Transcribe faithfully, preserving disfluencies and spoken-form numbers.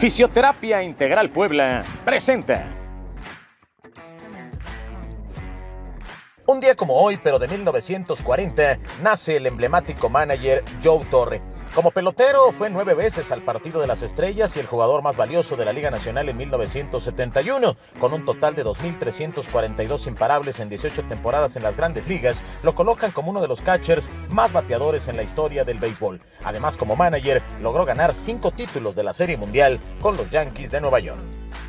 Fisioterapia Integral Puebla presenta. Un día como hoy, pero de mil novecientos cuarenta, nace el emblemático manager Joe Torre. Como pelotero, fue nueve veces al Partido de las Estrellas y el jugador más valioso de la Liga Nacional en mil novecientos setenta y uno. Con un total de dos mil trescientos cuarenta y dos imparables en dieciocho temporadas en las Grandes Ligas, lo colocan como uno de los catchers más bateadores en la historia del béisbol. Además, como manager, logró ganar cinco títulos de la Serie Mundial con los Yankees de Nueva York.